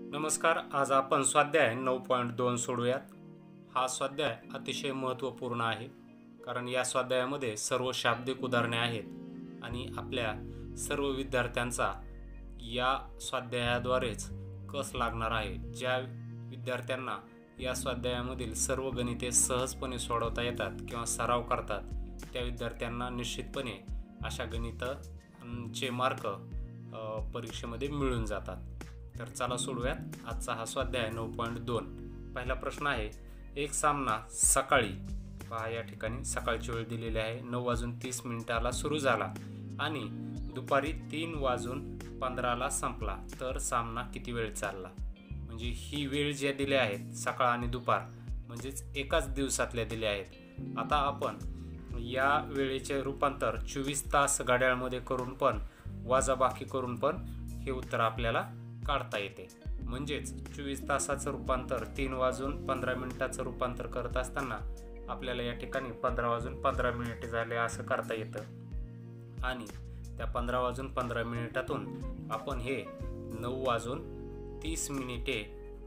नमस्कार. आज आपण स्वाध्याय 9.2 सोडूयात. हा स्वाध्याय अतिशय महत्त्वपूर्ण आहे, कारण या स्वाध्यायामध्ये सर्व शाब्दिक उदाहरणे आहेत आणि आपल्या सर्व विद्यार्थ्यांचा या स्वाध्यायाद्वारेच कस लागणार आहे. ज्या विद्यार्थ्यांना या स्वाध्यायामधील सर्व गणिते सहजपणे सोडवता येतात किंवा सराव करतात, त्या विद्यार्थ्यांना निश्चितपणे अशा गणितांचे मार्क परीक्षेमध्ये मिळून जातात. तर चला सोडूयात आजचा हा स्वाध्याय 9.2. पहिला प्रश्न आहे, एक सामना सकाळी, पहा या ठिकाणी सकाळची वेळ दिलेली आहे, 9:30 सुरू झाला आणि दुपारी 3:15 संपला, तर सामना किती वेळ चालला. म्हणजे ही वेळ ज्या दिल्या आहेत सकाळ आणि दुपार, म्हणजेच एकाच दिवसातल्या दिल्या आहेत. आता आपण या वेळेचे रूपांतर 24 तास घड्याळमध्ये करून पण वजाबाकी करून पण हे उत्तर आपल्याला काढता येते. म्हणजेच 24 तासाचं रूपांतर 3:15 रूपांतर करत असताना आपल्याला या ठिकाणी 15:15 झाले असं करता येतं आणि त्या 15:15 आपण हे 9:30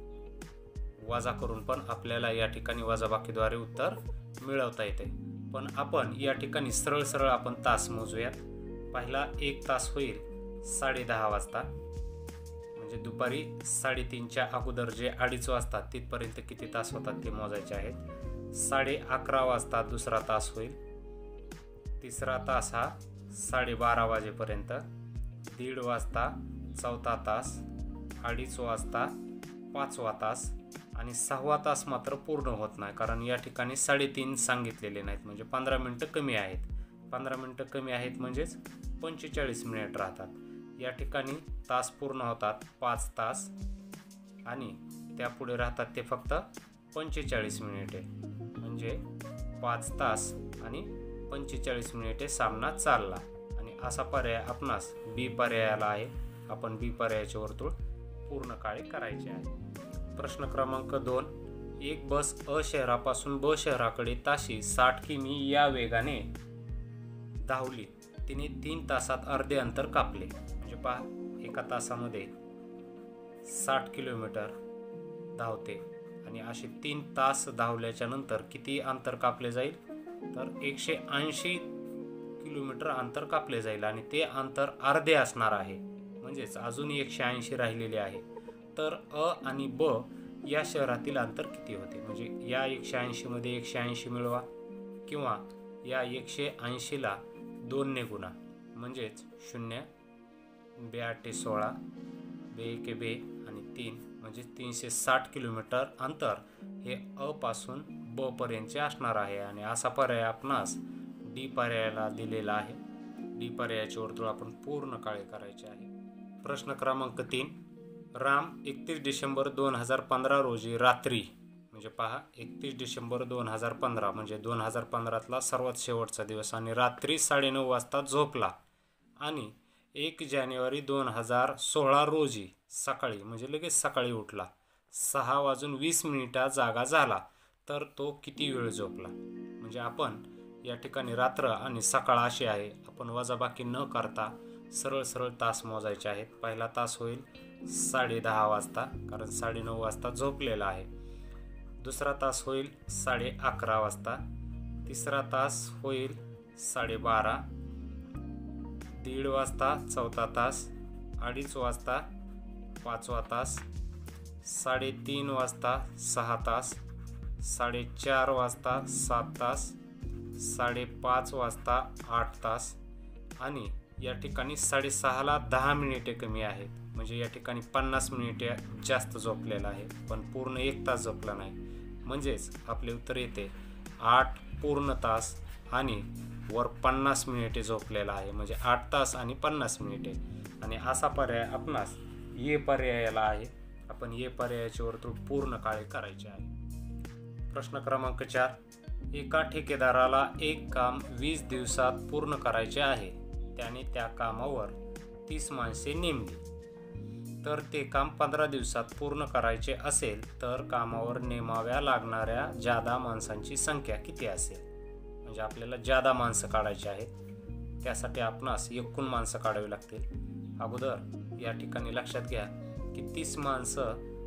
वजा करून पण आपल्याला या ठिकाणी वजाबाकीद्वारे उत्तर मिळवता येते. पण आपण या ठिकाणी सरळ आपण तास मोजूयात. पहिला एक तास होईल 10:30 वाजता, म्हणजे दुपारी 3:30च्या अगोदर जे 2:30 वाजतात तिथपर्यंत किती तास होतात ते मोजायचे आहेत. 11:30 वाजता दुसरा तास होईल. तिसरा तास हा 12:30 वाजेपर्यंत. 1:30 वाजता चौथा तास. 2:30 वाजता 5वा तास आणि 6वा तास मात्र पूर्ण होत नाही, कारण या ठिकाणी 3:30 सांगितलेले नाहीत, म्हणजे 15 मिनटं कमी आहेत. 15 मिनटं कमी आहेत म्हणजेच 45 मिनिट राहतात. या ठिकाणी तास पूर्ण होतात 5 तास आणि त्यापुढे राहतात ते फक्त 45 मिनिटे, म्हणजे 5 तास आणि 45 मिनिटे सामना चालला. आणि असा पर्याय आपणास बी पर्यायाला आहे. आपण बी पर्यायाचे वर्तुळ पूर्ण काळे करायचे आहे. प्रश्न क्रमांक 2, एक बस अ शहरापासून ब शहराकडे ताशी 60 किमी या वेगाने धावली. तिने 3 तासात अर्धे अंतर कापले. म्हणजे पहा, एका तासामध्ये 60 किलोमीटर धावते आणि असे 3 तास धावल्याच्या नंतर किती अंतर कापले जाईल, तर 180 किलोमीटर अंतर कापले जाईल आणि ते अंतर अर्धे असणार आहे. म्हणजेच अजून 180 राहिलेले आहे. तर अ आणि ब या शहरातील अंतर किती होते. म्हणजे या 180 मध्ये 180 मिळवा किंवा या 180ला 2 ने गुणा, म्हणजेच 0, 2 16, 2 बे आणि 3, म्हणजे 360 किलोमीटर अंतर हे अ पासून ब पर्यंतचे असणार आहे. आणि असा पर्याय आपणास डी पर्यायाला दिलेला आहे. डी पर्यायाचे वर्तुळ आपण पूर्ण काळे करायचे आहे. प्रश्न क्रमांक 3, राम 31 डिसेंबर 2015 रोजी रात्री, म्हणजे पहा 31 डिसेंबर 2015 म्हणजे 2015तला सर्वात शेवटचा दिवस, आणि रात्री 9:30 वाजता झोपला आणि 1 जानेवारी 2016 रोजी सकाळी, म्हणजे लगेच सकाळी उठला, 6:20 जागा झाला, तर तो किती वेळ झोपला. म्हणजे आपण या ठिकाणी रात्र आणि सकाळ अशी आहे, आपण वजाबाकी न करता सरळ तास मोजायचे आहेत. पहिला तास होईल 10:30 वाजता, कारण 9:30 वाजता झोपलेला आहे. दुसरा तास होईल 11:30 वाजता. तिसरा तास होईल 12:30. 1:30 वाजता चौथा तास. 2:30 वाजता 5वा तास. 3:30 वाजता 6 तास. 4:30 वाजता 7 तास. 5:30 वाजता 8 तास आणि या ठिकाणी 6:30ला 10 मिनिटे कमी आहेत, म्हणजे या ठिकाणी 50 मिनिटे जास्त झोपलेला आहे, पण पूर्ण 1 तास झोपला नाही. म्हणजेच आपले उत्तर येते 8 पूर्ण तास आणि वर 50 मिनिटे झोपलेला आहे, म्हणजे 8 तास आणि 50 मिनिटे. आणि असा पर्याय आपणास ये पर्यायाला आहे. आपण ये पर्यायाचे वर्तुळ पूर्ण काळे करायचे आहे. प्रश्न क्रमांक 4, एका ठेकेदाराला एक काम 20 दिवसात पूर्ण करायचे आहे. त्याने त्या कामावर 30 माणसे नेमली. तर ते काम 15 दिवसात पूर्ण करायचे असेल तर कामावर नेमाव्या लागणाऱ्या जादा माणसांची संख्या किती असेल. म्हणजे आपल्याला जादा माणसं काढायची आहेत. त्यासाठी आपणास एकूण माणसं काढावी लागतील. अगोदर या ठिकाणी लक्षात घ्या की 30 माणसं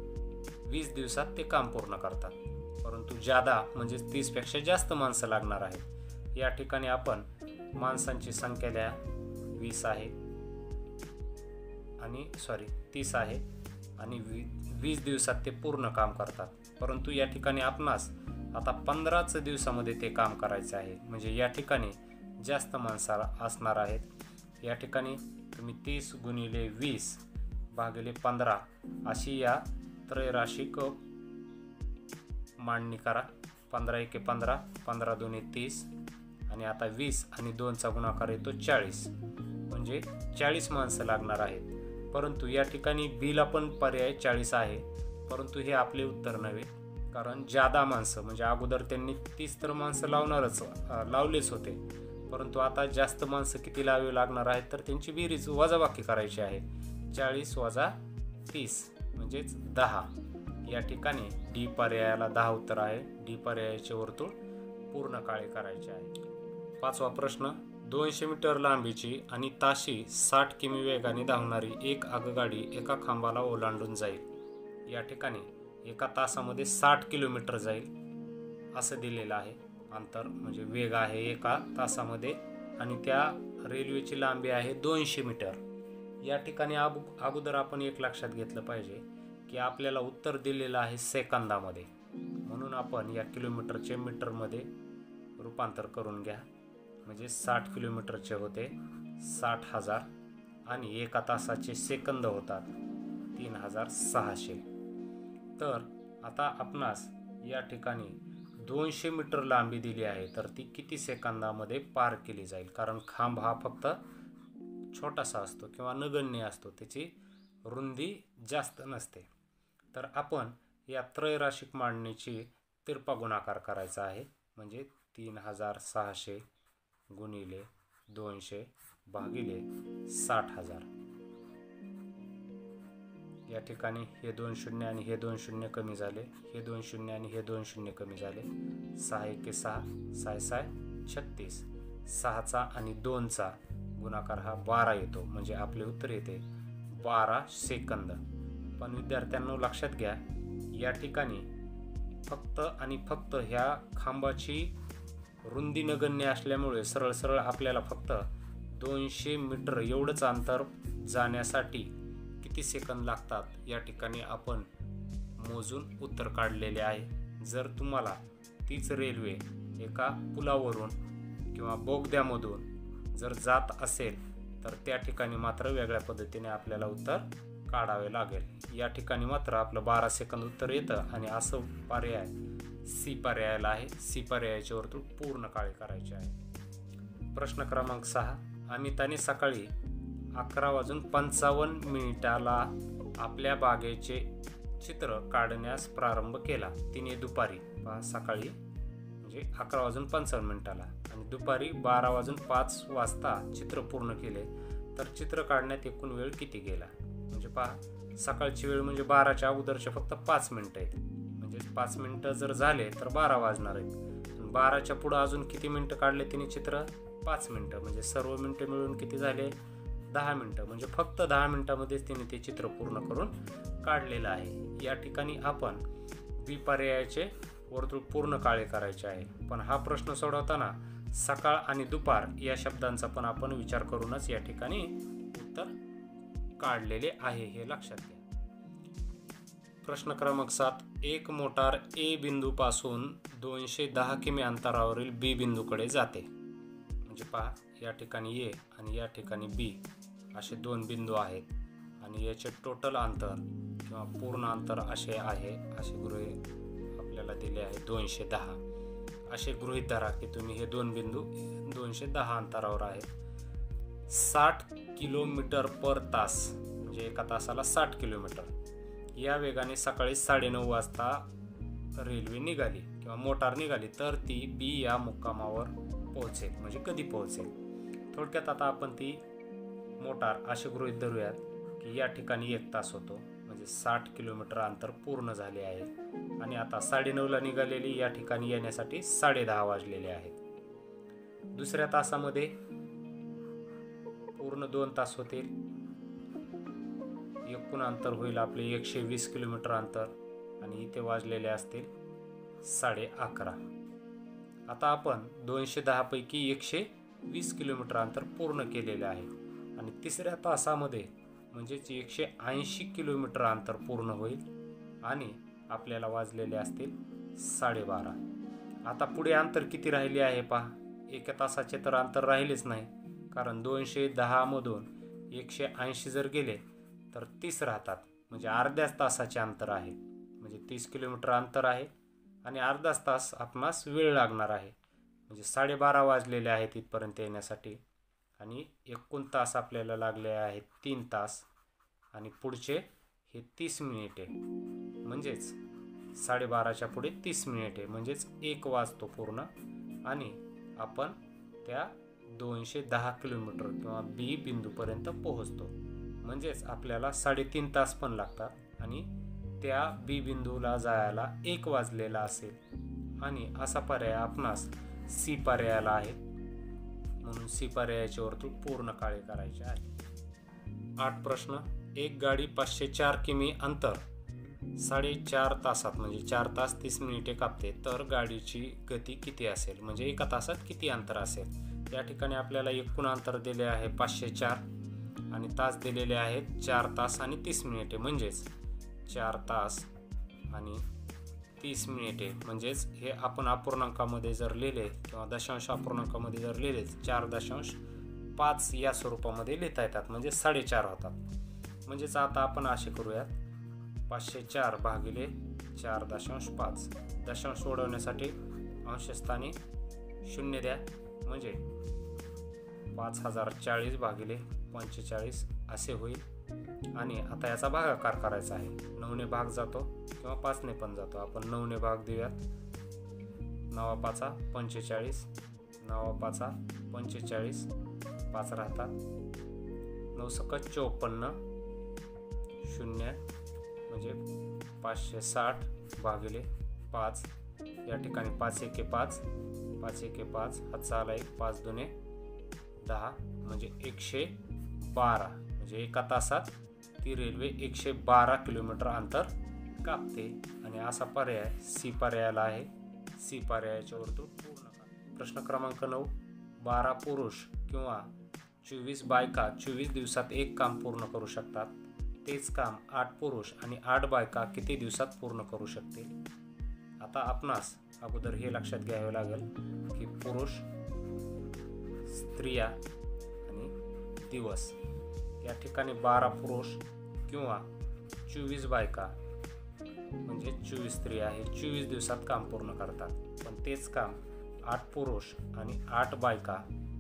20 दिवसात ते काम पूर्ण करतात. परंतु जादा म्हणजे 30पेक्षा जास्त माणसं लागणार आहेत. या ठिकाणी आपण माणसांची संख्या द्या 20 आहे आणि 30 आहे आणि 20 दिवसात ते पूर्ण काम करतात. परंतु या ठिकाणी आपणास आता 15च दिवसामध्ये ते काम करायचे आहे. म्हणजे या ठिकाणी जास्त माणसं असणार आहेत. या ठिकाणी तुम्ही 30 गुणिले 20 भागिले 15 अशी या त्रैराशिक मांडणी करा. 15 एके 15, 15 दोन्ही 30 आणि आता 20 आणि 2चा गुणाकार येतो 40, म्हणजे 40 माणसं लागणार आहेत. परंतु या ठिकाणी बीला पण पर्याय 40 आहे, परंतु हे आपले उत्तर नव्हे. कारण जादा माणसं म्हणजे अगोदर त्यांनी 30 तर माणसं लावलेच होते, परंतु आता जास्त माणसं किती लावावी लागणार आहेत तर त्यांची बेरीज वजाबाकी करायची आहे. 40 वजा 30 म्हणजेच 10. या ठिकाणी डी पर्यायाला 10 उत्तर आहे. डी पर्यायाचे वर्तुळ पूर्ण काळे करायचे आहे. 5वा प्रश्न, 200 मीटर लांबीची आणि ताशी 60 किमी वेगाने धावणारी एक आगगाडी एका खांबाला ओलांडून जाईल. या ठिकाणी एका तासामध्ये 60 किलोमीटर जाईल असं दिलेलं आहे. अंतर म्हणजे वेग आहे एका तासामध्ये आणि त्या रेल्वेची लांबी आहे 200 मीटर. या ठिकाणी अगोदर आपण एक लक्षात घेतलं पाहिजे की आपल्याला उत्तर दिलेलं आहे सेकंदामध्ये, म्हणून आपण या किलोमीटरचे मीटरमध्ये रूपांतर करून घ्या. म्हणजे 60 किलोमीटरचे होते 60,000 आणि एका तासाचे सेकंद होतात 3,600. तर आता आपणास या ठिकाणी 200 मीटर लांबी दिली आहे, तर ती किती सेकंदामध्ये पार केली जाईल. कारण खांब हा फक्त छोटासा असतो किंवा नगण्य असतो, त्याची रुंदी जास्त नसते. तर आपण या त्रैराशिक मांडणीची तिरपा गुणाकार करायचा आहे. म्हणजे 3,600 गुणिले 200 भागिले 60,000. या ठिकाणी हे 2 शून्य आणि हे 2 शून्य कमी झाले, हे 2 शून्य आणि हे 2 शून्य कमी झाले. 6 एके 6, 6 6 36. 6चा आणि 2चा गुणाकार हा 12 येतो, म्हणजे आपले उत्तर येते 12 सेकंद. पण विद्यार्थ्यांनो लक्षात घ्या, या ठिकाणी फक्त आणि फक्त ह्या खांबाची रुंदी नगण्य असल्यामुळे सरळ आपल्याला फक्त 200 मीटर एवढंच अंतर जाण्यासाठी किती सेकंद लागतात या ठिकाणी आपण मोजून उत्तर काढलेले आहे. जर तुम्हाला तीच रेल्वे एका पुलावरून किंवा बोगद्यामधून जर जात असेल तर त्या ठिकाणी मात्र वेगळ्या पद्धतीने आपल्याला उत्तर काढावे लागेल. या ठिकाणी मात्र आपलं 12 सेकंद उत्तर येतं आणि असं पर्याय सी पर्यायाला आहे. सी पर्यायाचे वर्तुळ पूर्ण काळे करायचे आहे. प्रश्न क्रमांक 6, अमिताने सकाळी 11:55 आपल्या बागेचे चित्र काढण्यास प्रारंभ केला. तिने दुपारी सकाळी म्हणजे 11:55 आणि दुपारी 12:05 चित्र पूर्ण केले. तर चित्र काढण्यात एकूण वेळ किती गेला. म्हणजे सकाळची वेळ म्हणजे 12च्या अगोदरचे फक्त 5 मिनिटं आहेत. म्हणजे 5 मिनिटं जर झाले तर 12 वाजणार आहेत. 12च्या पुढं अजून किती मिनिटं काढले तिने चित्र, 5 मिनिटं. म्हणजे सर्व मिनिटं मिळून किती झाले, 10 मिनिटं. म्हणजे फक्त 10 मिनिटांमध्येच तिने ते चित्र पूर्ण करून काढलेलं आहे. या ठिकाणी आपण बी पर्यायाचे वर्तुळ पूर्ण काळे करायचे आहे. पण हा प्रश्न सोडवताना सकाळ आणि दुपार या शब्दांचा पण आपण विचार करूनच या ठिकाणी उत्तर काढलेले आहे, हे लक्षात घ्या. प्रश्न क्रमांक 7, एक मोटार ए बिंदूपासून 210 किमी अंतरावरील बी बिंदूकडे जाते. म्हणजे या ठिकाणी ए आणि या ठिकाणी बी असे 2 बिंदू आहेत आणि याचे टोटल अंतर किंवा पूर्ण अंतर असे आहे. असे गृहीत आपल्याला दिले आहे 210. असे गृहीत धरा की तुम्ही हे 2 बिंदू 210 अंतरावर आहेत. 60 किलोमीटर पर तास म्हणजे एका तासाला 60 किलोमीटर या वेगाने सकाळी 9:30 वाजता रेल्वे निघाली किंवा मोटार निघाली तर ती बी या मुक्कामावर पोहोचेल. म्हणजे कधी पोहोचेल. थोडक्यात आता आपण ती मोटार असे गृहीत धरूयात की या ठिकाणी 1 तास होतो. म्हणजे 60 किलोमीटर अंतर पूर्ण झाले आहे आणि आता 9:30 निघालेली या ठिकाणी येण्यासाठी 10:30 वाजलेले आहेत. दुसऱ्या तासामध्ये पूर्ण 2 तास होतील. एकूण अंतर होईल आपले 120 किलोमीटर अंतर. आणि इथे वाजलेले असतील 11:30. आता आपण 210 पैकी 120 किलोमीटर अंतर पूर्ण केलेले आहे आणि तिसऱ्या तासामध्ये म्हणजेच 180 किलोमीटर अंतर पूर्ण होईल आणि आपल्याला वाजलेले असतील 12:30. आता पुढे अंतर किती राहिले आहे पहा. एका तासाचे तर अंतर राहिलेच नाही, कारण 210 मधून 180 जर गेले तर 30 राहतात, म्हणजे अर्ध्याच तासाचे अंतर आहे. म्हणजे 30 किलोमीटर अंतर आहे आणि अर्धाच तास आपणास वेळ लागणार आहे. म्हणजे 12:30 वाजलेले आहेत इथपर्यंत येण्यासाठी आणि एकूण तास आपल्याला लागले आहेत 3 तास आणि पुढचे हे 30 मिनिटे, म्हणजेच 12:30च्या पुढे 30 मिनिटे म्हणजेच 1 वाजतो पूर्ण आणि आपण त्या 210 किलोमीटर किंवा बी बिंदूपर्यंत पोहोचतो. म्हणजेच आपल्याला 3.5 तास पण लागतात आणि त्या बी बिंदूला जायला 1 वाजलेला असेल आणि असा पर्याय आपणास सी पर्यायाला आहे. म्हणून सी पर्यायाचे वर्तुळ पूर्ण काळे करायचे आहे. 8 प्रश्न. एक गाडी 504 किमी अंतर 4.5 तासात म्हणजे 4 तास 30 मिनिटे कापते, तर गाडीची गती किती असेल, म्हणजे एका तासात किती अंतर असेल. या ठिकाणी आपल्याला एकूण अंतर दिले आहे 504 आणि तास दिलेले आहेत 4 तास आणि 30 मिनिटे, म्हणजेच 4 तास आणि 30 मिनिटे. म्हणजेच हे आपण अपूर्णांकामध्ये जर लिहिले किंवा दशांश अपूर्णांकामध्ये जर लिहिले 4.5 या स्वरूपामध्ये लिहिता येतात, म्हणजे 4.5 होतात. म्हणजेच आता आपण असे करूयात, 504 भागिले 4.5. दशांश सोडवण्यासाठी अंशस्थानी 0 द्या, म्हणजे 5040 भागिले 45 असे होईल. आणि आता याचा भागाकार करायचा आहे. 9ने भाग जातो किंवा 5ने पण जातो. आपण 9ने भाग देऊयात. 9×5 45, 9×5 45, 5 राहतात. 9×7 54, 0 म्हणजे 560 भागिले 5. या ठिकाणी 5×1 5, 5×1 5, हातचा आला 1, 5×2 10 म्हणजे 112. म्हणजे एका तासात ती रेल्वे 112 किलोमीटर अंतर कापते आणि असा पर्याय सी पर्यायाला आहे. सी पर्यायाच्या वर्तुळ पूर्ण करा. प्रश्न क्रमांक 9. 12 पुरुष किंवा 24 बायका 24 दिवसात एक काम पूर्ण करू शकतात. तेच काम 8 पुरुष आणि 8 बायका किती दिवसात पूर्ण करू शकतील. आता आपणास अगोदर हे लक्षात घ्यावे लागेल की पुरुष, स्त्रिया आणि दिवस. या ठिकाणी 12 पुरुष किंवा 24 बायका म्हणजे 24 स्त्रिया हे 24 दिवसात काम पूर्ण करतात. पण तेच काम 8 पुरुष आणि 8 बायका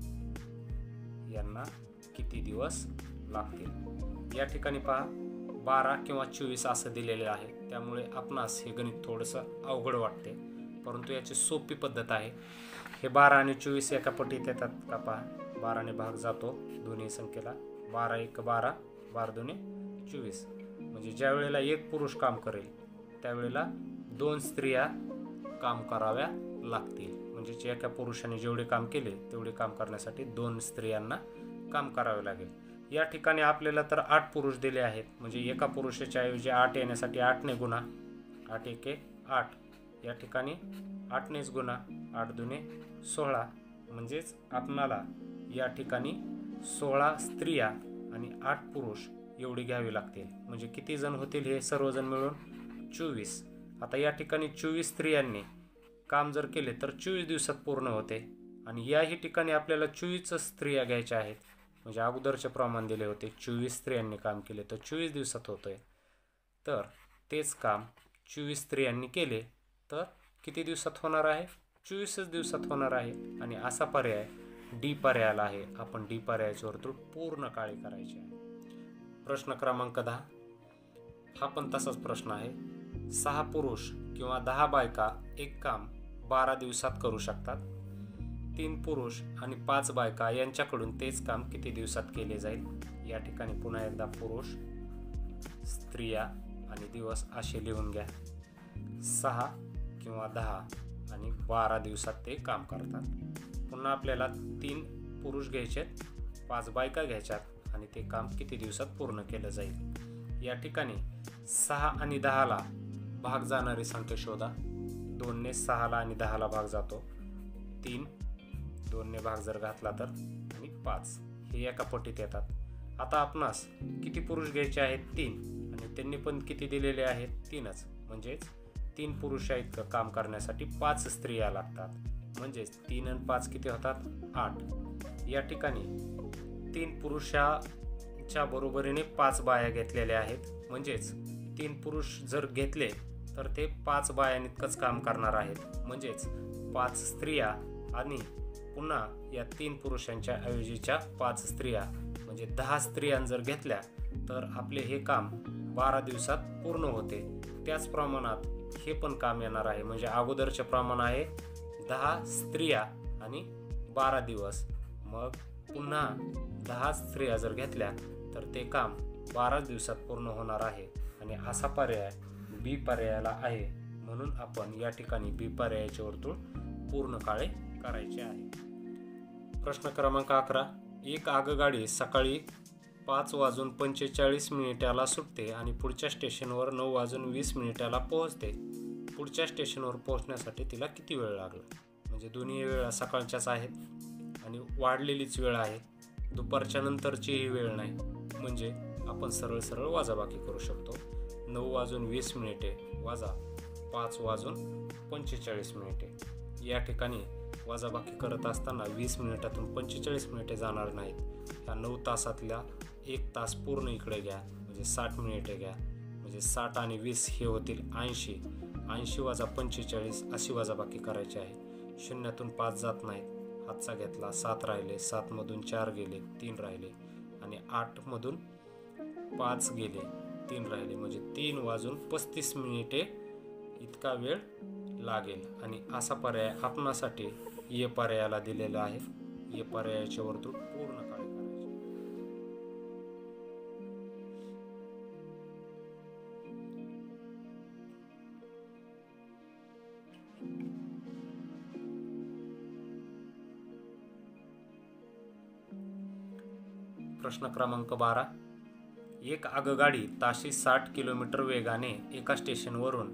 यांना किती दिवस लागतील. या ठिकाणी पहा 12 किंवा 24 असं दिलेले आहे, त्यामुळे आपणास हे गणित थोडंसं अवघड वाटते, परंतु याची सोपी पद्धत आहे. हे 12 आणि 24 एका पटीत येतात का पहा. 12ने भाग जातो दोन्ही संख्येला. 12×1 12, 12×2 24. म्हणजे ज्या वेळेला एक पुरुष काम करेल त्यावेळेला 2 स्त्रिया काम कराव्या लागतील. म्हणजे एका पुरुषाने जेवढे काम केले तेवढे काम करण्यासाठी 2 स्त्रियांना काम करावे लागेल. या ठिकाणी आपल्याला तर 8 पुरुष दिले आहेत, म्हणजे एका पुरुषाच्या ऐवजी 8 येण्यासाठी 8ने गुणा. 8×1 8. या ठिकाणी 8नेच गुणा. 8×2 16. म्हणजेच आपणाला या ठिकाणी 16 स्त्रिया आणि 8 पुरुष एवढी घ्यावी लागतील. म्हणजे किती जण होतील हे सर्वजण मिळून 24. आता या ठिकाणी 24 स्त्रियांनी काम जर केले तर 24 दिवसात पूर्ण होते आणि याही ठिकाणी आपल्याला 24 स्त्रिया घ्यायच्या आहेत. म्हणजे अगोदरचे प्रमाण दिले होते 24 स्त्रियांनी काम केले तर 24 दिवसात होतंय. तर तेच काम 24 स्त्रियांनी केले तर किती दिवसात होणार आहे. 24 दिवसात होणार आहे. आणि असा पर्याय डी पर्यायाला आहे. आपण डी पर्यायाचे वर्तुळ पूर्ण काळे करायचे आहे. प्रश्न क्रमांक 10. हा पण तसाच प्रश्न आहे. 6 पुरुष किंवा 10 बायका एक काम 12 दिवसात करू शकतात. 3 पुरुष आणि 5 बायका यांच्याकडून तेच काम किती दिवसात केले जाईल. या ठिकाणी पुन्हा एकदा पुरुष, स्त्रिया आणि दिवस असे लिहून घ्या. 6 किंवा 10 आणि 12 दिवसात ते काम करतात. पुन्हा आपल्याला 3 पुरुष घ्यायचे, 5 बायका घ्यायच्यात आणि ते काम किती दिवसात पूर्ण केलं जाईल. या ठिकाणी 6 आणि 10ला भाग जाणारी संख्या शोधा. 2 ने 6ला आणि 10ला भाग जातो. 3, 2 ने भाग जर घातला तर, आणि 5 हे एका पट्टीत येतात. आता आपणास किती पुरुष घ्यायचे आहेत? 3. आणि त्यांनी पण किती दिलेले आहेत? 3च. म्हणजेच 3 पुरुष इतकं काम करण्यासाठी 5 स्त्रिया लागतात. म्हणजेच 3 आणि 5 किती होतात? 8. या ठिकाणी 3 पुरुषाच्या बरोबरीने 5 बाया घेतलेल्या आहेत. म्हणजेच 3 पुरुष जर घेतले तर ते 5 बायांइतकंच काम करणार आहेत. म्हणजेच 5 स्त्रिया आणि पुन्हा या 3 पुरुषांच्या ऐवजीच्या 5 स्त्रिया म्हणजे 10 स्त्रिया जर घेतल्या तर आपले हे काम 12 दिवसात पूर्ण होते. त्याच प्रमाणात हे पण काम येणार आहे. म्हणजे अगोदरचे प्रमाण आहे 10 स्त्रिया आणि 12 दिवस. मग पुन्हा 10 स्त्रिया जर घेतल्या तर ते काम 12 दिवसात पूर्ण होणार आहे. आणि असा पर्याय बी पर्यायाला आहे. म्हणून आपण या ठिकाणी बी पर्यायाचे वर्तुळ पूर्ण काळे करायचे आहे. प्रश्न क्रमांक 11. एक आगगाडी सकाळी 5:45 सुटते आणि पुढच्या स्टेशनवर 9:20 पोहोचते. पुढच्या स्टेशनवर पोहोचण्यासाठी तिला किती वेळ लागला? म्हणजे दोन्ही वेळा सकाळच्याच आहेत आणि वाढलेलीच वेळ आहे. दुपारच्या नंतरची ही वेळ नाही. म्हणजे आपण सरळ सरळ वजाबाकी करू शकतो. 9:20 वजा 5:45. या ठिकाणी वजाबाकी करत असताना 20 मिनिटातून 45 मिनिटे जाणार नाहीत. या 9 तासातल्या 1 तास पूर्ण इकडे घ्या. म्हणजे 60 मिनिटे घ्या. म्हणजे 60 आणि 20 हे होतील 80. 80 वजा 45 अशी वजाबाकी करायची आहे. 0तून 5 जात नाहीत. हातचा घेतला 7 राहिले. 7 मधून 4 गेले 3 राहिले. आणि 8 मधून 5 गेले 3 राहिले. म्हणजे 3:35 इतका वेळ लागेल. आणि असा पर्याय आपणासाठी ए पर्यायाला दिलेला आहे. ए पर्यायाचे वर्तुळ पूर्ण काळे करायचे. प्रश्न क्रमांक 12. एक आगगाडी ताशी 60 किलोमीटर वेगाने एका स्टेशनवरून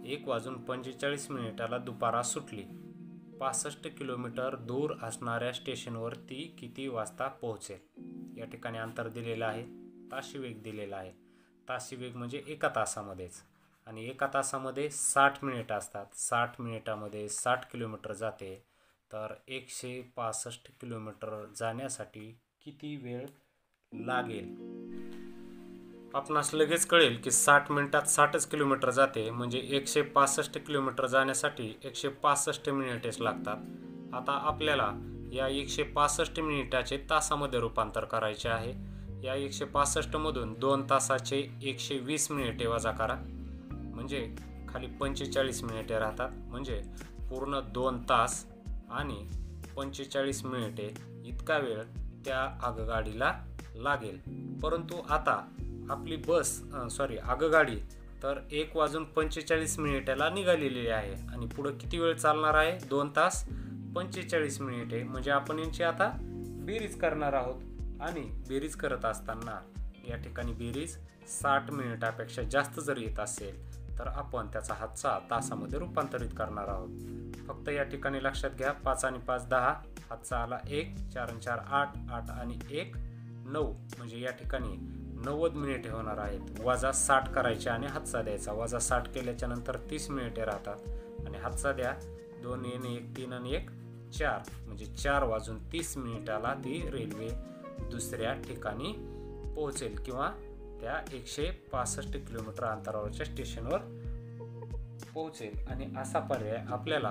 1:45 दुपारा सुटली. 65 किलोमीटर दूर असणाऱ्या स्टेशनवर ती किती वाजता पोहोचेल? या ठिकाणी अंतर दिलेलं आहे. ताशी वेग दिलेला आहे. ताशी वेग म्हणजे एका तासामध्येच. आणि एका तासामध्ये 60 मिनिट असतात. 60 मिनिटामध्ये 60 किलोमीटर जाते. तर 165 किलोमीटर जाण्यासाठी किती वेळ लागेल? आपणास लगेच कळेल की 60 मिनिटात 60च किलोमीटर जाते. म्हणजे 165 किलोमीटर जाण्यासाठी 165 मिनिटेच लागतात. आता आपल्याला या 165 मिनिटाचे तासामध्ये रूपांतर करायचे आहे. या 165 मधून 2 तासाचे 120 मिनिटे वजा करा. म्हणजे खाली 45 मिनिटे राहतात. म्हणजे पूर्ण 2 तास आणि 45 मिनिटे इतका वेळ त्या आगगाडीला लागेल. परंतु आता आपली आगगाडी तर 1:45 निघालेली आहे. आणि पुढे किती वेळ चालणार आहे? 2 तास 45 मिनिटे. म्हणजे आपण यांची आता बेरीज करणार आहोत. आणि बेरीज करत असताना या ठिकाणी बेरीज 60 मिनिटापेक्षा जास्त जर येत असेल तर आपण त्याचा हातचा तासामध्ये रूपांतरित करणार आहोत. फक्त या ठिकाणी लक्षात घ्या 5 आणि 5 10. हातचा आला 1. 4 आणि 4 8. 8 आणि 1 9. म्हणजे या ठिकाणी 90 मिनिटे होणार आहेत. वजा 60 करायचे आणि हातचा द्यायचा. वजा 60 केल्याच्या नंतर 30 मिनिटे राहतात. आणि हातचा द्या 2 आणि 1 3 आणि 1 4. म्हणजे 4:30 ती रेल्वे दुसऱ्या ठिकाणी पोहोचेल किंवा त्या 165 किलोमीटर अंतरावरच्या स्टेशनवर पोहोचेल. आणि असा पर्याय आपल्याला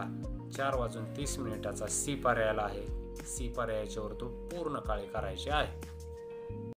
4:30 सी पर्यायाला आहे. सी पर्यायाचे वर्तुळ पूर्ण काळे करायचे आहे.